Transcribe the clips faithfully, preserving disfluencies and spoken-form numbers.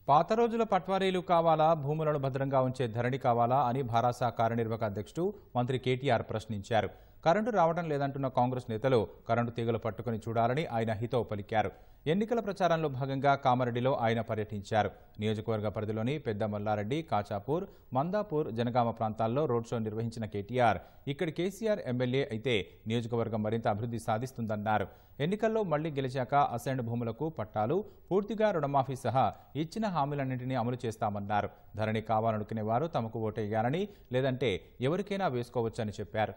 పాత రోజుల పట్వారీలు కావాలా, భూములను భద్రంగా ఉంచే ధరణి కావాలా అని భారాస కార్యనిర్వాహక అధ్యక్షుడు మంత్రి కేటీఆర్ ప్రశ్నించారు. కరెంటు రావడం లేదంటున్న కాంగ్రెస్ నేతలు కరెంటు తీగలు పట్టుకుని చూడాలని ఆయన హితవు పలికారు. ఎన్నికల ప్రచారంలో భాగంగా కామారెడ్డిలో ఆయన పర్యటించారు. నియోజకవర్గ పరిధిలోని పెద్ద మల్లారెడ్డి, కాచాపూర్, మందాపూర్, జనగామ ప్రాంతాల్లో రోడ్ షో నిర్వహించిన కేటీఆర్ ఇక్కడి కేసీఆర్ ఎమ్మెల్యే అయితే నియోజకవర్గం మరింత అభివృద్ధి సాధిస్తుందన్నారు. ఎన్నికల్లో మళ్లీ గెలిచాక అసైన్డ్ భూములకు పట్టాలు, పూర్తిగా రుణమాఫీ సహా ఇచ్చిన హామీలన్నింటినీ అమలు చేస్తామన్నారు. ధరణి కావాలనుకునే వారు తమకు ఓటేయాలని, లేదంటే ఎవరికైనా వేసుకోవచ్చని చెప్పారు.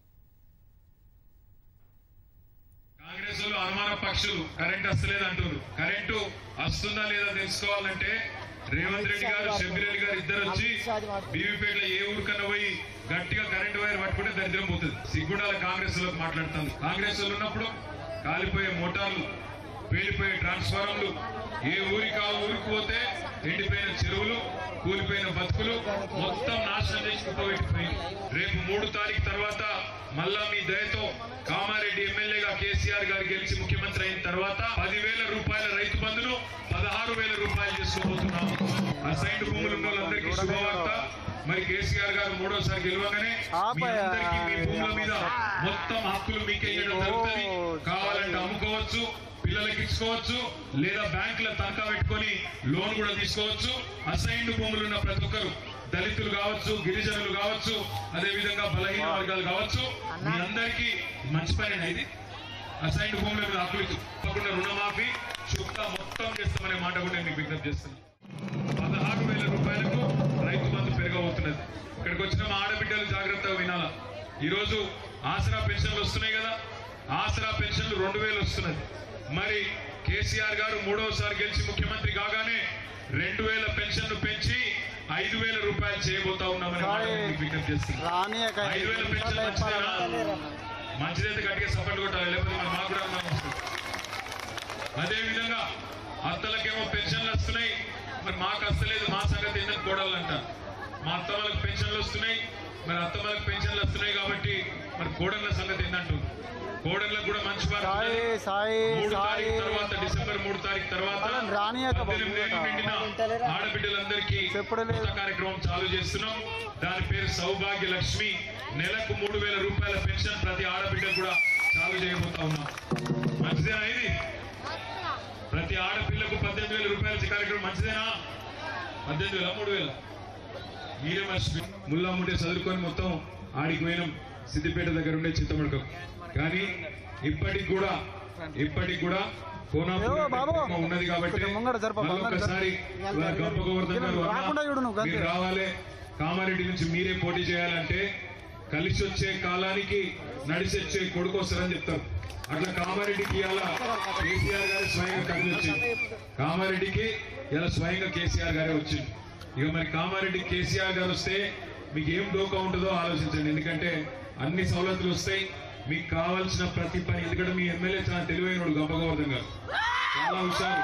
కాంగ్రెస్ వాళ్ళు అనుమాన పక్షులు కరెంట్ వస్తలేదు అంటున్నారు. కరెంటు వస్తుందా లేదా తెలుసుకోవాలంటే రేవంత్ రెడ్డి గారు, షబ్బీరెడ్డి గారు ఇద్దరు వచ్చి బీవీపేటలో ఏ ఊరికన్నా పోయి గట్టిగా కరెంటు వైర్ పట్టుకుంటే దరిద్రం పోతుంది. సిగ్గుండాల కాంగ్రెస్ వాళ్ళకి మాట్లాడుతుంది. కాంగ్రెస్ వాళ్ళు ఉన్నప్పుడు కాలిపోయే మోటార్లు, పేలిపోయే ట్రాన్స్ఫార్మర్లు, ఏ ఊరికి ఆ ఊరికి పోతే ఎండిపోయిన చెరువులు, కూలిపోయిన బతుకులు మొత్తం నాశనం చేసుకుపోయి రేపు మూడు తారీఖు తర్వాత మళ్ళా మీ దయతో కామారెడ్డి ఎమ్మెల్యేగా కేసీఆర్ గారు గెలిచి ముఖ్యమంత్రి అయిన తర్వాత పదివేల రూపాయల రైతు బంధును పదహారు వేల రూపాయలు చేసుకోబోతున్నాము. అసైన్డ్ భూములు ఉన్న వాళ్ళందరికీ శుభవార్త. మరి కేసీఆర్ గారు మూడోసారి గెలవగానే మీ అందరికీ మీ భూముల మీద మొత్తం హక్కులు మీకే ఇవ్వడం జరుగుతుంది. కావాలంటే అమ్ముకోవచ్చు, పిల్లలకి ఇచ్చుకోవచ్చు, లేదా బ్యాంకుల తనఖా పెట్టుకొని లోన్ కూడా తీసుకోవచ్చు. అసైన్డ్ భూములు ఉన్న ప్రతి ఒక్కరు, దళితులు కావచ్చు, గిరిజనులు కావచ్చు, అదే విధంగా బలహీన వర్గాలు కావచ్చు, మీ అందరికీ మంచి పని ఇది. అసైన్డ్ భూముల మీద హక్కులు తప్పకుండా రుణమాఫీ చుట్టా మొత్తం చేస్తామనే మాట కూడా నేను విజ్ఞప్తి చేస్తున్నాను. పదహారు వేల రూపాయలకు రైతు బంధు పెరగబోతున్నది. ఇక్కడికి వచ్చిన మా ఆడబిడ్డలు జాగ్రత్తగా వినాలా. ఈరోజు ఆసరా పెన్షన్లు వస్తున్నాయి కదా, ఆసరా పెన్షన్లు రెండు వేలు వస్తున్నది. మరి కేసీఆర్ గారు మూడవసారి గెలిచి ముఖ్యమంత్రి కాగానే రెండు వేల పెన్షన్లు పెంచి ఐదు వేల రూపాయలు చేయబోతా ఉన్నామని విజ్ఞప్తి చేస్తున్నాం. ఐదు వేల పెన్షన్ మంచిదేనా? మంచిదైతే గట్టిగా సపోర్ట్ కొట్టాలి, లేకపోతే మరి మాకు కూడా అన్నాం వస్తుంది. అదేవిధంగా అత్తలకేమో పెన్షన్లు వస్తున్నాయి, మరి మాకు వస్తలేదు, మా సంగతి ఏంటని కోడళ్ళంటారు. మా అత్త వాళ్ళకి పెన్షన్లు వస్తున్నాయి, మరి అత్త వాళ్ళకి పెన్షన్లు వస్తున్నాయి కాబట్టి మరి కోడళ్ళ సంగతి ఏంటంటుంది. కోడళ్ళకు కూడా మంచి వారు మూడు తారీఖు తర్వాత, డిసెంబర్ మూడు తారీఖు తర్వాత నిండిన ఆడబిడ్డలందరికీ కొత్త కార్యక్రమం చాలు చేస్తున్నాం. దాని పేరు సౌభాగ్య లక్ష్మి. నెలకు మూడు వేల రూపాయల పెన్షన్ ప్రతి ఆడబిడ్డ కూడా చాలు చేయబోతా ఉన్నాం. మంచిదేనా ఇది? ప్రతి ఆడపిల్లకు పద్దెనిమిది వేల రూపాయల కార్యక్రమం మంచిదేనా? పద్దెనిమిది వేల మూడు వేల మీరే మర్చిపోయి ముల్లాముంటే చదువుకొని మొత్తం ఆడికి పోయినాం, సిద్దిపేట దగ్గర ఉండే చింతమడకం. కానీ ఇప్పటికి కూడా ఇప్పటికి కూడా కోనాపూర్ ఉన్నది కాబట్టి ఒకసారి గంప గోవర్ధన్ గారు రావాలి, కామారెడ్డి నుంచి మీరే పోటీ చేయాలంటే కలిసి వచ్చే కాలానికి నడిచొచ్చే కొడుకు వస్తారని చెప్తారు. అట్లా కామారెడ్డికి ఇలా కేసీఆర్ గారు స్వయంగా కలిసి వచ్చింది. కామారెడ్డికి ఇలా స్వయంగా కేసీఆర్ గారే వచ్చింది. ఇక మరి కామారెడ్డి కేసీఆర్ గారు వస్తే మీకు ఏం డోకా ఉంటుందో ఆలోచించండి. ఎందుకంటే అన్ని సౌలతులు వస్తాయి, మీకు కావాల్సిన ప్రతి పని. ఎందుకంటే మీ ఎమ్మెల్యే చాలా తెలివైనడు, గంపగోవర్ధన్ గారు చాలా హుషారు.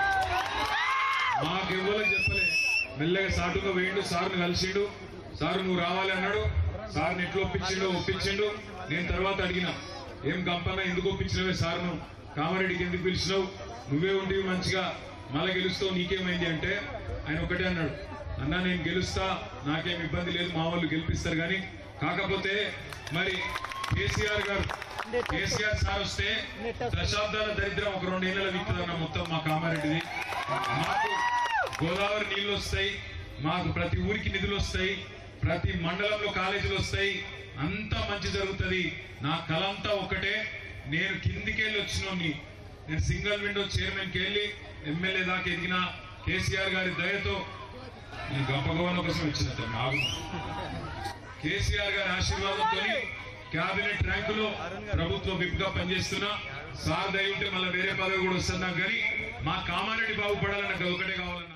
మాకెవ్వరికి చెప్పలే, మెల్లగా సాటుగా వేయండు, సార్ను కలిసిండు. సారు నువ్వు రావాలి అన్నాడు. సార్ని ఎట్లా ఒప్పించిండు ఒప్పించిండు. నేను తర్వాత అడిగిన, ఏం గంపన్న ఎందుకు ఒప్పించినవే సార్ను, కామారెడ్డికి ఎందుకు పిలిచినావు, నువ్వే ఉండి మంచిగా మళ్ళీ గెలుస్తావు, నీకేమైంది అంటే ఆయన ఒకటే అన్నాడు, అన్నా నేను గెలుస్తా, నాకేం ఇబ్బంది లేదు, మా వాళ్ళు గెలిపిస్తారు. కానీ కాకపోతే మరి కేసీఆర్ గారు కేసీఆర్ సార్ వస్తే దశాబ్దాల దరిద్రం ఒక రెండు ఏళ్ళ వీక్తుందన్న మొత్తం మా కామారెడ్డిది. మాకు గోదావరి నీళ్లు వస్తాయి, మాకు ప్రతి ఊరికి నిధులు వస్తాయి, ప్రతి మండలంలో కాలేజీలు వస్తాయి, అంతా మంచి జరుగుతుంది. నా కలంతా ఒకటే, నేను కిందికెళ్ళి వచ్చినోని, నేను సింగిల్ విండో చైర్మన్కి వెళ్ళి ఎమ్మెల్యే దాకా ఎదిగిన కేసీఆర్ గారి దయతో నేను గంపగోవన కోసం వచ్చిన నాకు కేసీఆర్ గారి ఆశీర్వాదంతో క్యాబినెట్ ర్యాంకులో ప్రభుత్వ విప్ గా పనిచేస్తున్నా. సార్ దయ ఉంటే మళ్ళీ వేరే పదవి కూడా వస్తున్నా. కానీ మా కామారెడ్డి బాగుపడాలని నాకు ఒకటే కావాలన్నా.